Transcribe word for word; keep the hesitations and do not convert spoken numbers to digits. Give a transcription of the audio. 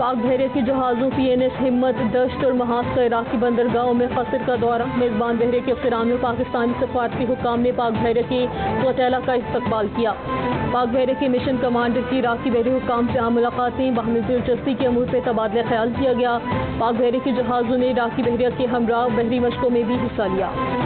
पाक बहरे के जहाज़ों पी एन एस हिम्मत, दश्त और महाज का इराकी बंदरगाहों में कसर का दौरा। मेज़बान बहरे के अफसरान में पाकिस्तानी सफारती हुकाम ने पाक बहरे के वकला का इस्तकबाल किया। पाक बहरे के मिशन कमांडर की इराकी बहरी हुकाम से आम मुलाकातें, बाहमी दिलचस्पी के अमूर पर तबादला ख्याल किया गया। पाक बहरे के जहाज़ों ने इराकी बहरिया के हमरा बहरी मशकों में भी हिस्सा लिया।